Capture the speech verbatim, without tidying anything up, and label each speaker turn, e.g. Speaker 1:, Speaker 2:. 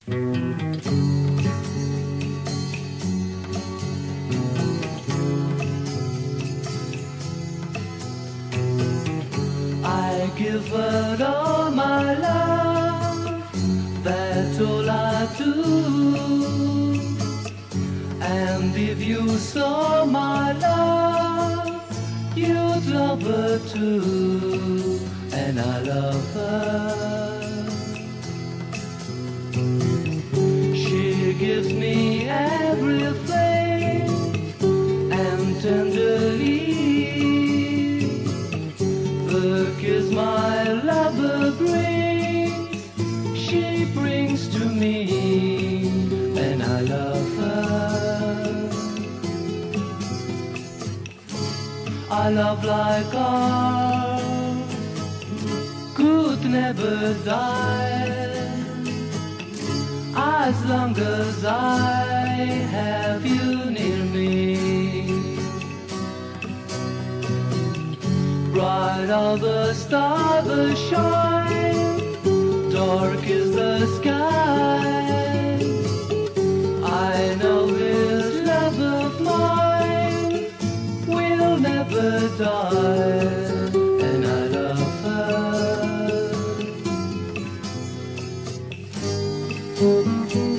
Speaker 1: I give her all my love, that's all I do. And if you saw my love, you'd love her too. And I love her. She gives me everything, and tenderly the kiss my lover brings, she brings to me, and I love her. A love like ours could never die, as long as I have you near me. Bright are the stars shine, dark is the sky. I know this love of mine will never die, and I love her.